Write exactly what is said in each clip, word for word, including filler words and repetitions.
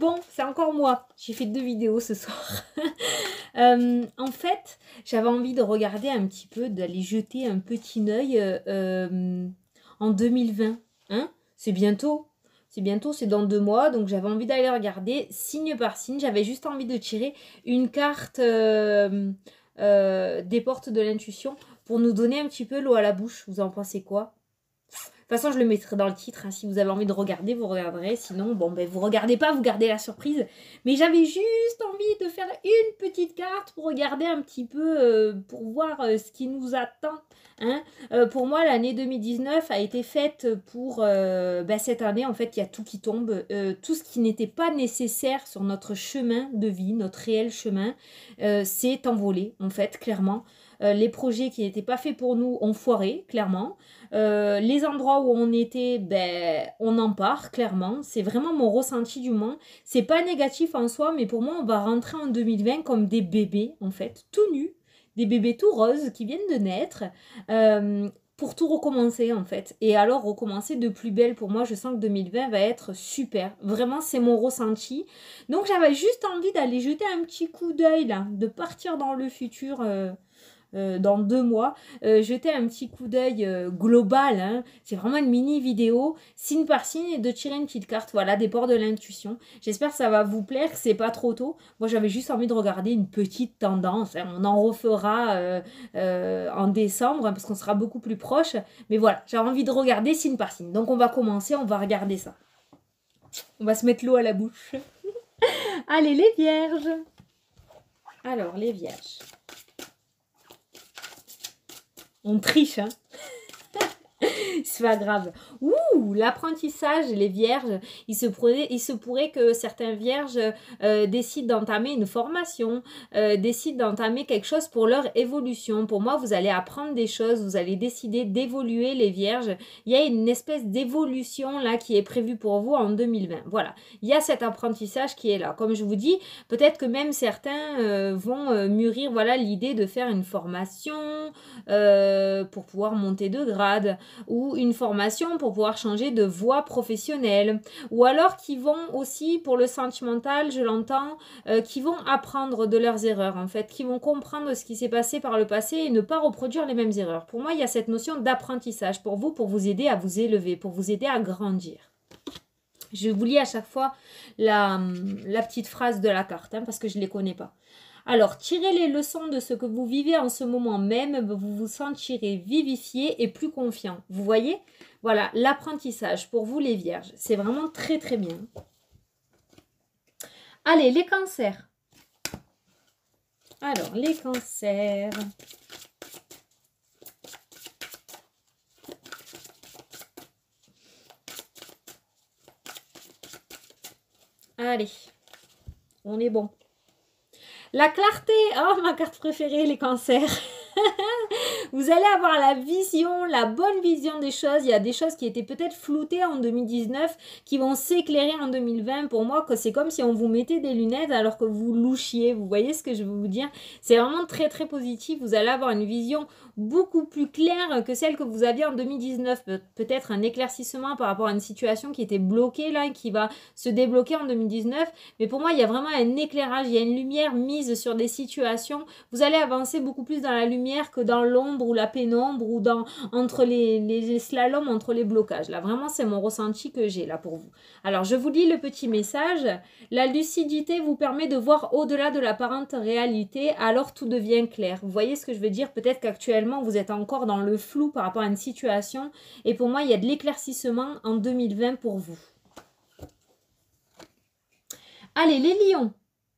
bon, c'est encore moi. J'ai fait deux vidéos ce soir. euh, en fait, j'avais envie de regarder un petit peu, d'aller jeter un petit œil euh, euh, en deux mille vingt. Hein, c'est bientôt. C'est bientôt, c'est dans deux mois. Donc, j'avais envie d'aller regarder signe par signe. J'avais juste envie de tirer une carte euh, euh, des portes de l'intuition pour nous donner un petit peu l'eau à la bouche. Vous en pensez quoi ? De toute façon, je le mettrai dans le titre. Hein. Si vous avez envie de regarder, vous regarderez. Sinon, bon, ben, vous regardez pas, vous gardez la surprise. Mais j'avais juste envie de faire une petite carte pour regarder un petit peu, euh, pour voir euh, ce qui nous attend. Hein. Euh, pour moi, l'année deux mille dix-neuf a été faite pour euh, ben, cette année. En fait, il y a tout qui tombe. Euh, tout ce qui n'était pas nécessaire sur notre chemin de vie, notre réel chemin, euh, s'est envolé, en fait, clairement. Euh, les projets qui n'étaient pas faits pour nous ont foiré, clairement. Euh, les endroits où on était, ben, on en part, clairement. C'est vraiment mon ressenti du moins. C'est pas négatif en soi, mais pour moi, on va rentrer en deux mille vingt comme des bébés, en fait, tout nus. Des bébés tout roses qui viennent de naître. Euh, pour tout recommencer, en fait. Et alors, recommencer de plus belle, pour moi, je sens que deux mille vingt va être super. Vraiment, c'est mon ressenti. Donc, j'avais juste envie d'aller jeter un petit coup d'œil, là, de partir dans le futur... Euh, Euh, dans deux mois, euh, jeter un petit coup d'œil euh, global, hein. C'est vraiment une mini vidéo, signe par signe, et de tirer une petite carte, voilà, des ports de l'intuition. J'espère que ça va vous plaire, que c'est pas trop tôt. Moi, j'avais juste envie de regarder une petite tendance, hein. On en refera euh, euh, en décembre, hein, parce qu'on sera beaucoup plus proche. Mais voilà, j'ai envie de regarder signe par signe. Donc, on va commencer, on va regarder ça. On va se mettre l'eau à la bouche. Allez, les vierges. Alors, les vierges. On triche, hein. C'est pas grave. Ouh, l'apprentissage, les vierges. Il se pourrait, il se pourrait que certains vierges euh, décident d'entamer une formation, euh, décident d'entamer quelque chose pour leur évolution. Pour moi, vous allez apprendre des choses, vous allez décider d'évoluer, les vierges. Il y a une espèce d'évolution là qui est prévue pour vous en deux mille vingt. Voilà, il y a cet apprentissage qui est là. Comme je vous dis, peut-être que même certains euh, vont euh, mûrir voilà, l'idée de faire une formation euh, pour pouvoir monter de grade, ou une formation pour pouvoir changer de voie professionnelle, ou alors qui vont aussi, pour le sentimental, je l'entends, euh, qui vont apprendre de leurs erreurs, en fait, qui vont comprendre ce qui s'est passé par le passé et ne pas reproduire les mêmes erreurs. Pour moi, il y a cette notion d'apprentissage pour vous, pour vous aider à vous élever, pour vous aider à grandir. Je vous lis à chaque fois la, la petite phrase de la carte, hein, parce que je ne les connais pas. Alors, tirez les leçons de ce que vous vivez en ce moment même, vous vous sentirez vivifié et plus confiant. Vous voyez? Voilà, l'apprentissage pour vous les vierges. C'est vraiment très très bien. Allez, les cancers. Alors, les cancers. Allez, on est bon. La clarté, oh ma carte préférée, les cancers. Vous allez avoir la vision, la bonne vision des choses. Il y a des choses qui étaient peut-être floutées en deux mille dix-neuf qui vont s'éclairer en deux mille vingt. Pour moi, c'est comme si on vous mettait des lunettes alors que vous louchiez. Vous voyez ce que je veux vous dire? C'est vraiment très très positif. Vous allez avoir une vision beaucoup plus claire que celle que vous aviez en deux mille dix-neuf. Pe- peut-être un éclaircissement par rapport à une situation qui était bloquée là et qui va se débloquer en deux mille dix-neuf. Mais pour moi, il y a vraiment un éclairage, il y a une lumière mise sur des situations. Vous allez avancer beaucoup plus dans la lumière que dans l'ombre ou la pénombre ou dans, entre les, les slaloms, entre les blocages. Là, vraiment, c'est mon ressenti que j'ai là pour vous. Alors, je vous lis le petit message. La lucidité vous permet de voir au-delà de l'apparente réalité, alors tout devient clair. Vous voyez ce que je veux dire? Peut-être qu'actuellement, vous êtes encore dans le flou par rapport à une situation. Et pour moi, il y a de l'éclaircissement en deux mille vingt pour vous. Allez, les lions.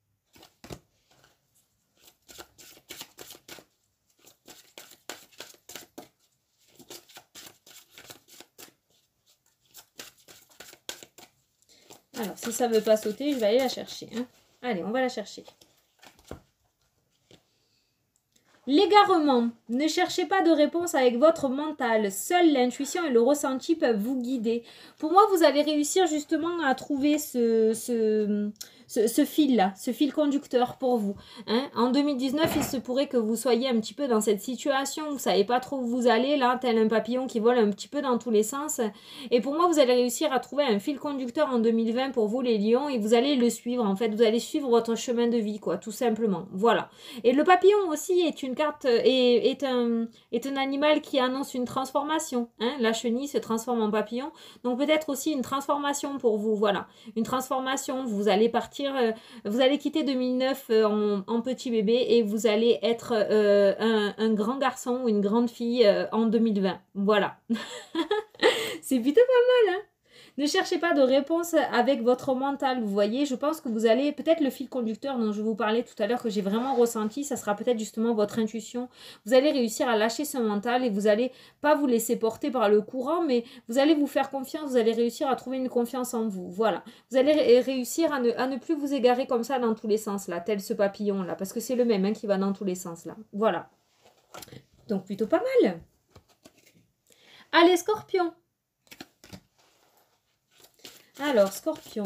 Alors, si ça ne veut pas sauter, je vais aller la chercher. Hein. Allez, on va la chercher. L'égarement. Ne cherchez pas de réponse avec votre mental. Seule l'intuition et le ressenti peuvent vous guider. Pour moi, vous allez réussir justement à trouver ce... ce Ce, ce fil-là, ce fil conducteur pour vous. Hein. En deux mille dix-neuf, il se pourrait que vous soyez un petit peu dans cette situation, vous ne savez pas trop où vous allez, là, tel un papillon qui vole un petit peu dans tous les sens. Et pour moi, vous allez réussir à trouver un fil conducteur en deux mille vingt pour vous, les lions, et vous allez le suivre, en fait. Vous allez suivre votre chemin de vie, quoi, tout simplement. Voilà. Et le papillon aussi est une carte, est, est, un, est un animal qui annonce une transformation. Hein. La chenille se transforme en papillon. Donc peut-être aussi une transformation pour vous, voilà. Une transformation, vous allez partir vous allez quitter deux mille neuf en, en petit bébé et vous allez être euh, un, un grand garçon ou une grande fille euh, en deux mille vingt. Voilà. C'est plutôt pas mal, hein? Ne cherchez pas de réponse avec votre mental, vous voyez. Je pense que vous allez, peut-être le fil conducteur dont je vous parlais tout à l'heure, que j'ai vraiment ressenti, ça sera peut-être justement votre intuition. Vous allez réussir à lâcher ce mental et vous allez pas vous laisser porter par le courant, mais vous allez vous faire confiance, vous allez réussir à trouver une confiance en vous. Voilà. Vous allez ré réussir à ne, à ne plus vous égarer comme ça dans tous les sens, là, tel ce papillon-là, parce que c'est le même hein, qui va dans tous les sens, là. Voilà. Donc plutôt pas mal. Allez, Scorpion. Alors, Scorpion.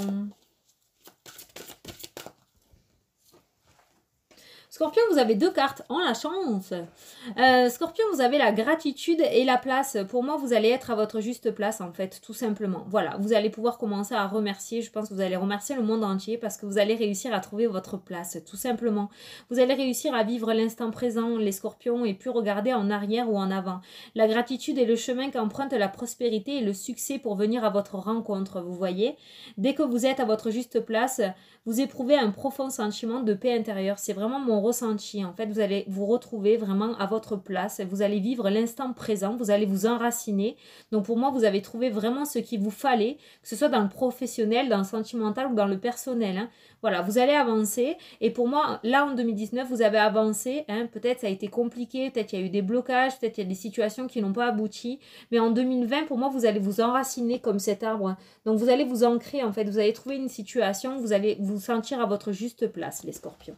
Scorpion, vous avez deux cartes. Oh, la chance. euh, Scorpion, vous avez la gratitude et la place. Pour moi, vous allez être à votre juste place, en fait, tout simplement. Voilà, vous allez pouvoir commencer à remercier. Je pense que vous allez remercier le monde entier parce que vous allez réussir à trouver votre place, tout simplement. Vous allez réussir à vivre l'instant présent, les Scorpions, et puis regarder en arrière ou en avant. La gratitude est le chemin qu'emprunte la prospérité et le succès pour venir à votre rencontre, vous voyez. Dès que vous êtes à votre juste place, vous éprouvez un profond sentiment de paix intérieure. C'est vraiment mon ressenti. En fait, vous allez vous retrouver vraiment à votre place. Vous allez vivre l'instant présent. Vous allez vous enraciner. Donc, pour moi, vous avez trouvé vraiment ce qu'il vous fallait, que ce soit dans le professionnel, dans le sentimental ou dans le personnel. Hein. Voilà, vous allez avancer. Et pour moi, là, en deux mille dix-neuf, vous avez avancé. Hein. Peut-être ça a été compliqué. Peut-être il y a eu des blocages. Peut-être il y a des situations qui n'ont pas abouti. Mais en deux mille vingt, pour moi, vous allez vous enraciner comme cet arbre. Hein. Donc, vous allez vous ancrer, en fait. Vous allez trouver une situation. Vous allez vous sentir à votre juste place, les Scorpions.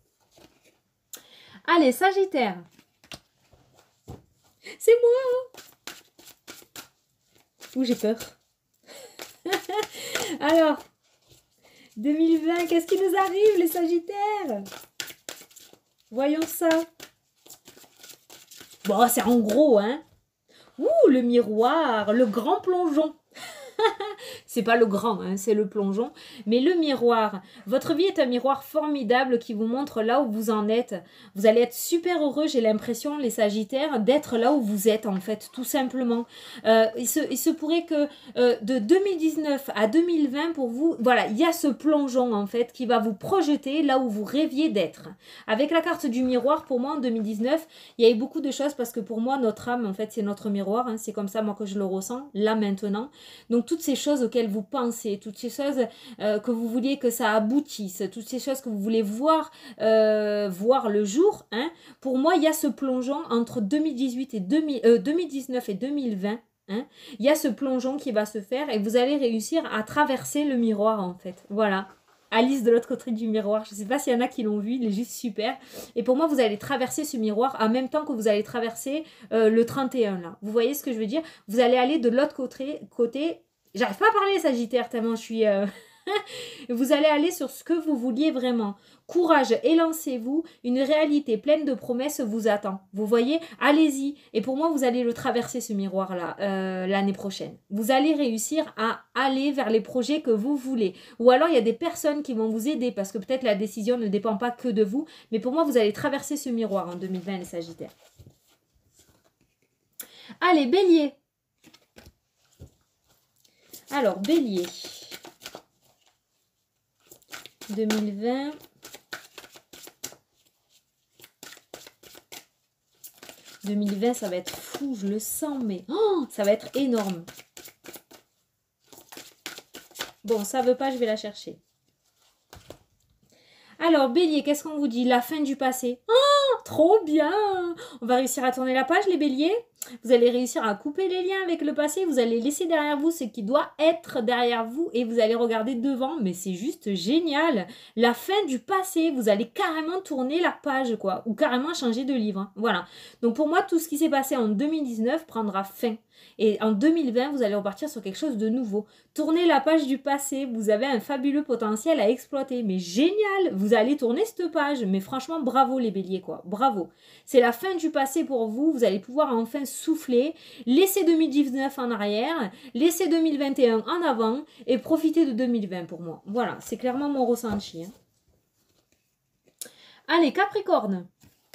Allez, Sagittaire. C'est moi. Ouh, j'ai peur. Alors, deux mille vingt, qu'est-ce qui nous arrive, les Sagittaires? Voyons ça. Bon, c'est en gros, hein. Ouh, le miroir, le grand plongeon. C'est pas le grand, hein, c'est le plongeon. Mais le miroir, votre vie est un miroir formidable qui vous montre là où vous en êtes. Vous allez être super heureux, j'ai l'impression, les Sagittaires, d'être là où vous êtes, en fait, tout simplement. Euh, il, se, il se pourrait que euh, de deux mille dix-neuf à deux mille vingt, pour vous, voilà, il y a ce plongeon, en fait, qui va vous projeter là où vous rêviez d'être. Avec la carte du miroir, pour moi, en deux mille dix-neuf, il y a eu beaucoup de choses parce que pour moi, notre âme, en fait, c'est notre miroir. Hein, c'est comme ça, moi, que je le ressens, là, maintenant. Donc, toutes ces choses auxquelles vous pensez, toutes ces choses euh, que vous vouliez que ça aboutisse, toutes ces choses que vous voulez voir, euh, voir le jour, hein, pour moi, il y a ce plongeon entre deux mille dix-huit et deux mille, euh, deux mille dix-neuf et deux mille vingt. Hein, il y a ce plongeon qui va se faire et vous allez réussir à traverser le miroir, en fait. Voilà. Alice de l'autre côté du miroir. Je ne sais pas s'il y en a qui l'ont vu, il est juste super. Et pour moi, vous allez traverser ce miroir en même temps que vous allez traverser euh, le trente et un, là. Vous voyez ce que je veux dire? Vous allez aller de l'autre côté, côté. J'arrive pas à parler, Sagittaire, tellement je suis... Euh... vous allez aller sur ce que vous vouliez vraiment. Courage, élancez-vous. Une réalité pleine de promesses vous attend. Vous voyez? Allez-y. Et pour moi, vous allez le traverser, ce miroir-là, euh, l'année prochaine. Vous allez réussir à aller vers les projets que vous voulez. Ou alors, il y a des personnes qui vont vous aider parce que peut-être la décision ne dépend pas que de vous. Mais pour moi, vous allez traverser ce miroir en deux mille vingt, les Sagittaires. Allez, Bélier. Alors, Bélier. deux mille vingt. deux mille vingt, ça va être fou, je le sens, mais oh, ça va être énorme. Bon, ça veut pas, je vais la chercher. Alors, Bélier, qu'est-ce qu'on vous dit? La fin du passé. Oh, trop bien! On va réussir à tourner la page, les Béliers. Vous allez réussir à couper les liens avec le passé. Vous allez laisser derrière vous ce qui doit être derrière vous et vous allez regarder devant. Mais c'est juste génial. La fin du passé. Vous allez carrément tourner la page, quoi. Ou carrément changer de livre. Hein. Voilà. Donc pour moi, tout ce qui s'est passé en deux mille dix-neuf prendra fin. Et en deux mille vingt, vous allez repartir sur quelque chose de nouveau. Tournez la page du passé. Vous avez un fabuleux potentiel à exploiter. Mais génial. Vous allez tourner cette page. Mais franchement, bravo les béliers, quoi. Bravo. C'est la fin du passé pour vous. Vous allez pouvoir enfin souffler. Laissez deux mille dix-neuf en arrière. Laissez deux mille vingt et un en avant. Et profitez de deux mille vingt pour moi. Voilà. C'est clairement mon ressenti. Hein. Allez, Capricorne.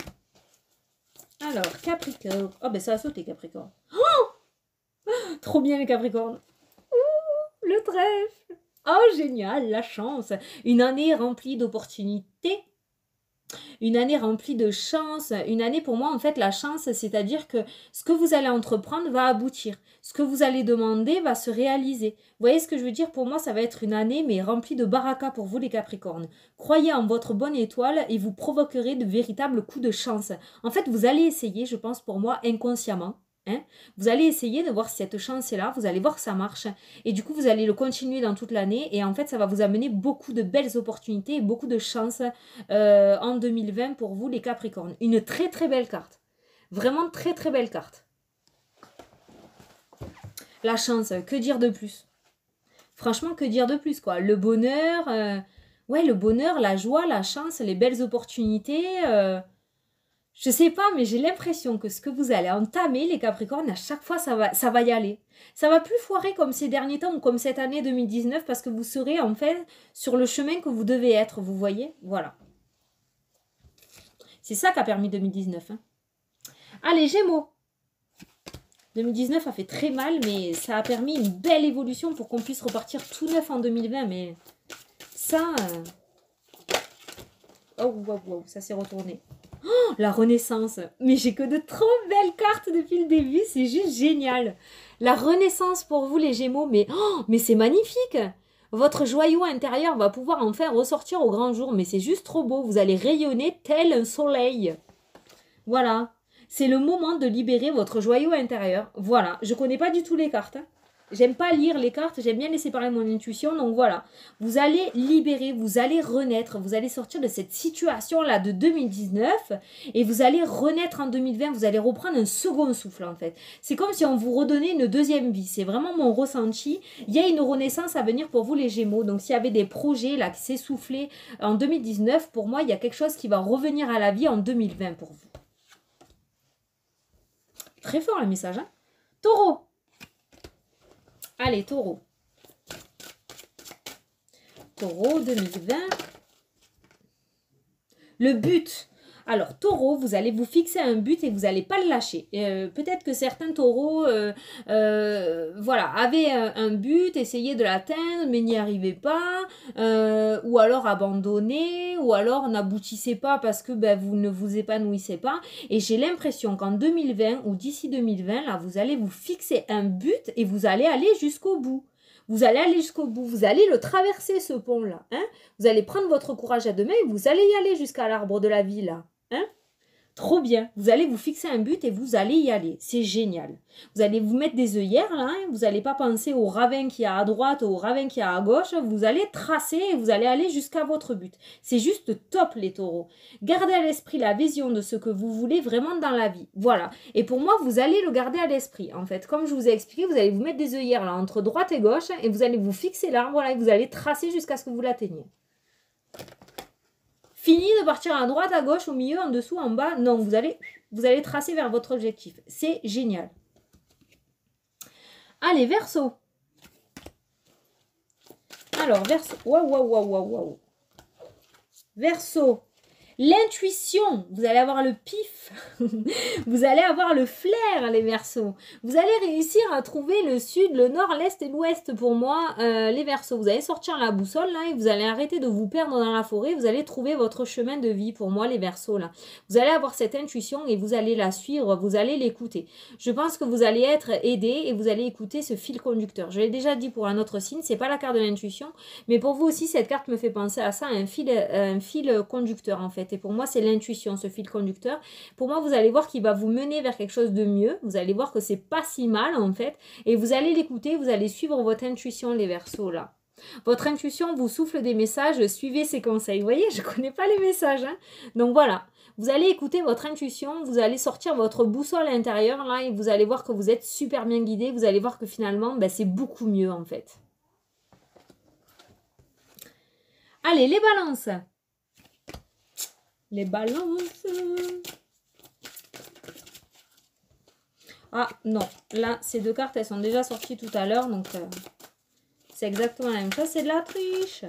Alors, Capricorne. Oh, ben ça a sauté, Capricorne. Oh, trop bien, les Capricornes. Ouh, le trèfle. Oh, génial, la chance. Une année remplie d'opportunités. Une année remplie de chance. Une année, pour moi, en fait, la chance, c'est-à-dire que ce que vous allez entreprendre va aboutir. Ce que vous allez demander va se réaliser. Vous voyez ce que je veux dire? Pour moi, ça va être une année, mais remplie de baraka pour vous, les Capricornes. Croyez en votre bonne étoile et vous provoquerez de véritables coups de chance. En fait, vous allez essayer, je pense, pour moi, inconsciemment. Hein, vous allez essayer de voir si cette chance est là, vous allez voir que ça marche et du coup vous allez le continuer dans toute l'année et en fait ça va vous amener beaucoup de belles opportunités et beaucoup de chance euh, en deux mille vingt pour vous les Capricornes. Une très très belle carte, vraiment très très belle carte. La chance, que dire de plus? Franchement, que dire de plus quoi? Le bonheur, euh, ouais le bonheur, la joie, la chance, les belles opportunités... Euh, Je sais pas, mais j'ai l'impression que ce que vous allez entamer, les Capricornes, à chaque fois, ça va, ça va y aller. Ça va plus foirer comme ces derniers temps ou comme cette année deux mille dix-neuf parce que vous serez en fait sur le chemin que vous devez être, vous voyez? Voilà. C'est ça qu'a permis deux mille dix-neuf. Hein. Ah, les Gémeaux. deux mille dix-neuf a fait très mal, mais ça a permis une belle évolution pour qu'on puisse repartir tout neuf en deux mille vingt. Mais ça... Euh... Oh, wow, wow, ça s'est retourné. Oh, la renaissance. Mais j'ai que de trop belles cartes depuis le début. C'est juste génial. La renaissance pour vous, les Gémeaux. Mais, oh, mais c'est magnifique. Votre joyau intérieur va pouvoir enfin ressortir au grand jour. Mais c'est juste trop beau. Vous allez rayonner tel un soleil. Voilà. C'est le moment de libérer votre joyau intérieur. Voilà. Je ne connais pas du tout les cartes. Hein. J'aime pas lire les cartes, j'aime bien laisser parler mon intuition. Donc voilà, vous allez libérer, vous allez renaître, vous allez sortir de cette situation-là de deux mille dix-neuf et vous allez renaître en deux mille vingt, vous allez reprendre un second souffle en fait. C'est comme si on vous redonnait une deuxième vie, c'est vraiment mon ressenti. Il y a une renaissance à venir pour vous les Gémeaux. Donc s'il y avait des projets là qui s'essoufflaient en deux mille dix-neuf, pour moi il y a quelque chose qui va revenir à la vie en deux mille vingt pour vous. Très fort le message, hein. Taureau. Allez, Taureau. Taureau deux mille vingt. Le but. Alors, Taureau, vous allez vous fixer un but et vous n'allez pas le lâcher. Euh, Peut-être que certains taureaux euh, euh, voilà, avaient un, un but, essayaient de l'atteindre, mais n'y arrivaient pas. Euh, ou alors abandonnaient, ou alors n'aboutissaient pas parce que ben, vous ne vous épanouissez pas. Et j'ai l'impression qu'en deux mille vingt ou d'ici deux mille vingt, là, vous allez vous fixer un but et vous allez aller jusqu'au bout. Vous allez aller jusqu'au bout, vous allez le traverser ce pont-là. Hein, vous allez prendre votre courage à deux mains et vous allez y aller jusqu'à l'arbre de la vie là. Hein? Trop bien. Vous allez vous fixer un but et vous allez y aller. C'est génial. Vous allez vous mettre des œillères là. Hein? Vous n'allez pas penser au ravin qui est à droite ou au ravin qui est à gauche. Vous allez tracer et vous allez aller jusqu'à votre but. C'est juste top les taureaux. Gardez à l'esprit la vision de ce que vous voulez vraiment dans la vie. Voilà. Et pour moi, vous allez le garder à l'esprit. En fait, comme je vous ai expliqué, vous allez vous mettre des œillères là entre droite et gauche et vous allez vous fixer l'arbre là et vous allez tracer jusqu'à ce que vous l'atteigniez. Fini de partir à droite, à gauche, au milieu, en dessous, en bas. Non, vous allez, vous allez tracer vers votre objectif. C'est génial. Allez, Verseau. Alors, Verseau. Waouh, waouh, waouh, waouh, waouh. Verseau. L'intuition, vous allez avoir le pif, vous allez avoir le flair les Verseaux. Vous allez réussir à trouver le sud, le nord, l'est et l'ouest pour moi, euh, les Verseaux. Vous allez sortir la boussole là et vous allez arrêter de vous perdre dans la forêt. Vous allez trouver votre chemin de vie pour moi les Verseaux là. Vous allez avoir cette intuition et vous allez la suivre, vous allez l'écouter. Je pense que vous allez être aidé et vous allez écouter ce fil conducteur. Je l'ai déjà dit pour un autre signe, c'est pas la carte de l'intuition, mais pour vous aussi cette carte me fait penser à ça, un fil, un fil conducteur en fait. fait. Et pour moi, c'est l'intuition, ce fil conducteur. Pour moi, vous allez voir qu'il va vous mener vers quelque chose de mieux. Vous allez voir que c'est pas si mal, en fait. Et vous allez l'écouter, vous allez suivre votre intuition, les Verseaux, là. Votre intuition vous souffle des messages, suivez ses conseils. Vous voyez, je ne connais pas les messages. Hein. Donc voilà, vous allez écouter votre intuition, vous allez sortir votre boussole intérieure là et vous allez voir que vous êtes super bien guidé. Vous allez voir que finalement, ben, c'est beaucoup mieux en fait. Allez, les balances. Les balances. Ah non, là, ces deux cartes, elles sont déjà sorties tout à l'heure, donc... Euh... C'est exactement la même chose, c'est de la triche.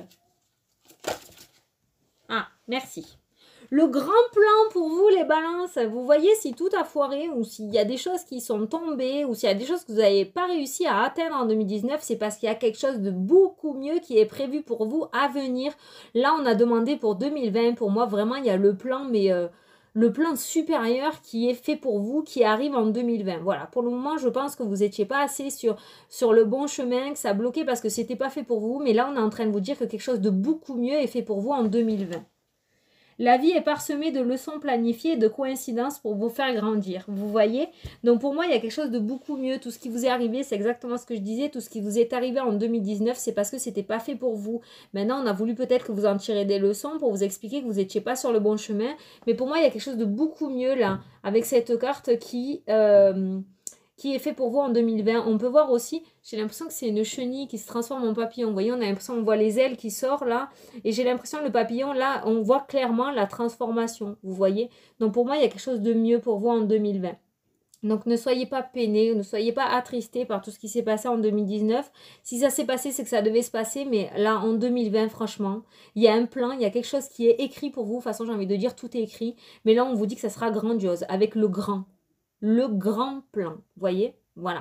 Ah, merci. Le grand plan pour vous, les balances, vous voyez si tout a foiré ou s'il y a des choses qui sont tombées ou s'il y a des choses que vous n'avez pas réussi à atteindre en deux mille dix-neuf, c'est parce qu'il y a quelque chose de beaucoup mieux qui est prévu pour vous à venir. Là, on a demandé pour deux mille vingt. Pour moi, vraiment, il y a le plan, mais... Euh, le plan supérieur qui est fait pour vous, qui arrive en deux mille vingt. Voilà, pour le moment, je pense que vous n'étiez pas assez sur, sur le bon chemin, que ça bloquait parce que c'était pas fait pour vous. Mais là, on est en train de vous dire que quelque chose de beaucoup mieux est fait pour vous en deux mille vingt. La vie est parsemée de leçons planifiées et de coïncidences pour vous faire grandir. Vous voyez? Donc pour moi, il y a quelque chose de beaucoup mieux. Tout ce qui vous est arrivé, c'est exactement ce que je disais. Tout ce qui vous est arrivé en deux mille dix-neuf, c'est parce que c'était pas fait pour vous. Maintenant, on a voulu peut-être que vous en tirez des leçons pour vous expliquer que vous n'étiez pas sur le bon chemin. Mais pour moi, il y a quelque chose de beaucoup mieux là, avec cette carte qui... Euh, qui est fait pour vous en deux mille vingt. On peut voir aussi, j'ai l'impression que c'est une chenille qui se transforme en papillon. Vous voyez, on a l'impression, on voit les ailes qui sortent là. Et j'ai l'impression, le papillon, là, on voit clairement la transformation. Vous voyez? Donc pour moi, il y a quelque chose de mieux pour vous en deux mille vingt. Donc ne soyez pas peinés, ne soyez pas attristés par tout ce qui s'est passé en deux mille dix-neuf. Si ça s'est passé, c'est que ça devait se passer. Mais là, en deux mille vingt, franchement, il y a un plan, il y a quelque chose qui est écrit pour vous. De toute façon, j'ai envie de dire, tout est écrit. Mais là, on vous dit que ça sera grandiose, avec le grand. Le grand plan, voyez, voilà.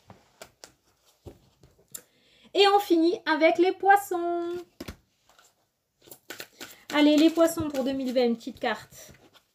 Et on finit avec les poissons. Allez, les poissons pour deux mille vingt, une petite carte.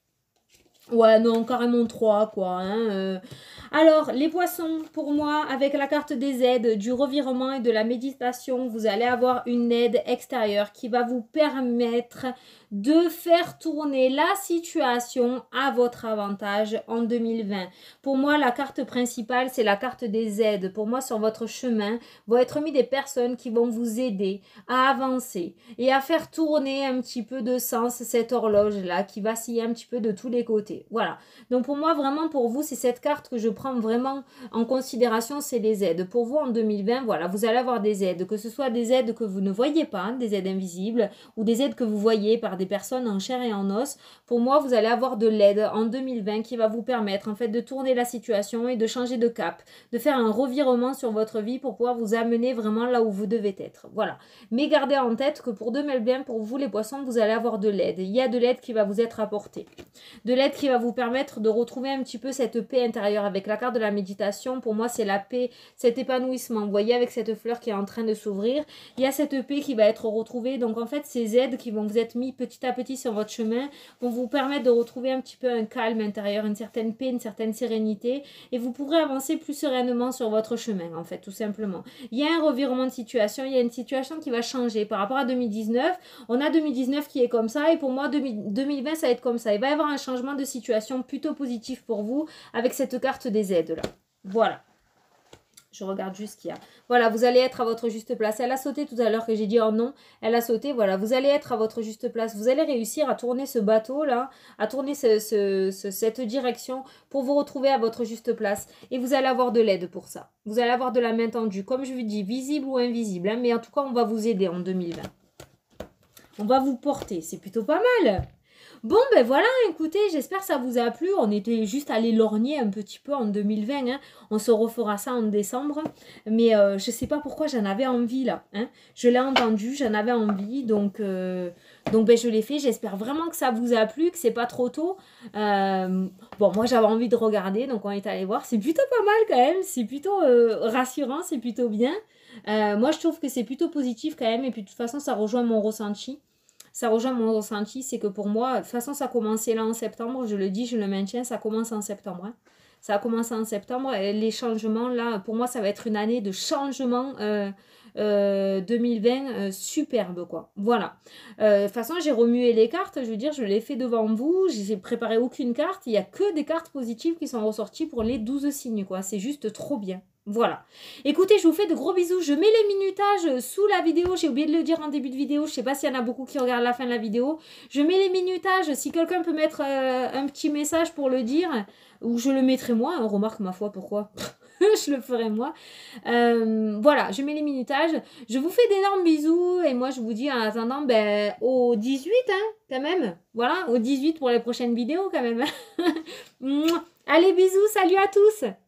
Ouais, non, carrément trois, quoi. Hein, euh. Alors, les poissons, pour moi, avec la carte des aides, du revirement et de la méditation, vous allez avoir une aide extérieure qui va vous permettre de faire tourner la situation à votre avantage en deux mille vingt. Pour moi, la carte principale, c'est la carte des aides. Pour moi, sur votre chemin, vont être mis des personnes qui vont vous aider à avancer et à faire tourner un petit peu de sens cette horloge-là qui vacille un petit peu de tous les côtés. Voilà. Donc, pour moi, vraiment, pour vous, c'est cette carte que je prends vraiment en considération, c'est les aides. Pour vous, en deux mille vingt, voilà, vous allez avoir des aides, que ce soit des aides que vous ne voyez pas, hein, des aides invisibles, ou des aides que vous voyez par des personnes en chair et en os. Pour moi, vous allez avoir de l'aide en deux mille vingt qui va vous permettre en fait de tourner la situation et de changer de cap, de faire un revirement sur votre vie pour pouvoir vous amener vraiment là où vous devez être. Voilà. Mais gardez en tête que pour deux mille vingt, pour vous les poissons, vous allez avoir de l'aide. Il y a de l'aide qui va vous être apportée. De l'aide qui va vous permettre de retrouver un petit peu cette paix intérieure. Avec la carte de la méditation, pour moi, c'est la paix, cet épanouissement. Vous voyez, avec cette fleur qui est en train de s'ouvrir, il y a cette paix qui va être retrouvée. Donc, en fait, ces aides qui vont vous être mises petit à petit sur votre chemin vont vous permettre de retrouver un petit peu un calme intérieur, une certaine paix, une certaine sérénité. Et vous pourrez avancer plus sereinement sur votre chemin, en fait, tout simplement. Il y a un revirement de situation, il y a une situation qui va changer. Par rapport à deux mille dix-neuf, on a deux mille dix-neuf qui est comme ça. Et pour moi, deux mille vingt, ça va être comme ça. Il va y avoir un changement de situation plutôt positif pour vous avec cette carte des aides là. Voilà. Je regarde juste ce qu'il y a. Voilà, vous allez être à votre juste place. Elle a sauté tout à l'heure que j'ai dit oh non. Elle a sauté, voilà. Vous allez être à votre juste place. Vous allez réussir à tourner ce bateau là, à tourner ce, ce, ce, cette direction pour vous retrouver à votre juste place. Et vous allez avoir de l'aide pour ça. Vous allez avoir de la main tendue. Comme je vous dis, visible ou invisible. Hein, mais en tout cas, on va vous aider en deux mille vingt. On va vous porter. C'est plutôt pas mal. Bon, ben voilà, écoutez, j'espère que ça vous a plu. On était juste allé lorgner un petit peu en deux mille vingt. Hein. On se refera ça en décembre. Mais euh, je ne sais pas pourquoi j'en avais envie là. Hein. Je l'ai entendu, j'en avais envie. Donc, euh, donc ben, je l'ai fait. J'espère vraiment que ça vous a plu, que c'est pas trop tôt. Euh, bon, moi j'avais envie de regarder, donc on est allé voir. C'est plutôt pas mal quand même. C'est plutôt euh, rassurant, c'est plutôt bien. Euh, moi je trouve que c'est plutôt positif quand même. Et puis de toute façon, ça rejoint mon ressenti. Ça rejoint mon ressenti, c'est que pour moi, de toute façon, ça a commencé là en septembre, je le dis, je le maintiens, ça commence en septembre. Hein. Ça a commencé en septembre. Et les changements, là, pour moi, ça va être une année de changement. Euh, euh, deux mille vingt, euh, superbe, quoi. Voilà. Euh, de toute façon, j'ai remué les cartes. Je veux dire, je l'ai fait devant vous. J'ai préparé aucune carte. Il n'y a que des cartes positives qui sont ressorties pour les douze signes, quoi. C'est juste trop bien. Voilà. Écoutez, je vous fais de gros bisous. Je mets les minutages sous la vidéo. J'ai oublié de le dire en début de vidéo. Je sais pas s'il y en a beaucoup qui regardent la fin de la vidéo. Je mets les minutages. Si quelqu'un peut mettre euh, un petit message pour le dire, ou je le mettrai moi. Hein, remarque ma foi, pourquoi je le ferai moi. Euh, voilà, je mets les minutages. Je vous fais d'énormes bisous. Et moi, je vous dis en attendant, ben, au dix-huit, hein, quand même. Voilà, au dix-huit pour les prochaines vidéos, quand même. Allez, bisous. Salut à tous.